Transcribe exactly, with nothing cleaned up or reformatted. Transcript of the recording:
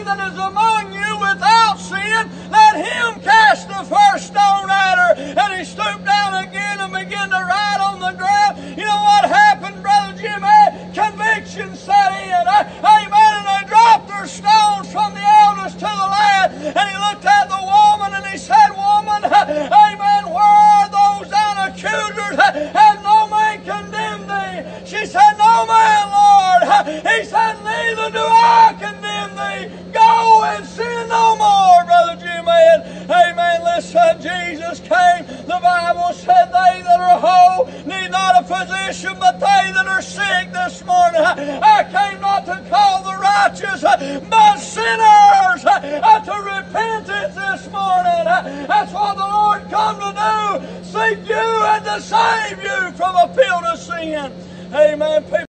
that is among you without sin, let him cast the first stone at her. And he stooped down again and began to write on the ground. You know what happened, Brother Jimmy? Conviction set in. Amen. And they dropped their stones from the elders to the lad. And he looked at the woman and he said, Woman, amen, where are those thine accusers? Have no man condemned thee? She said, No man, Lord. He said, Neither do I condemn thee. Go and sin no more, Brother Jimmy. And amen, listen, Jesus came. The Bible said, They that are whole need not a physician, but they that are sick this morning. I came not to call the righteous, but sinners to repentance this morning. That's what the Lord come to do. Seek you and to save you from a field of sin. Amen.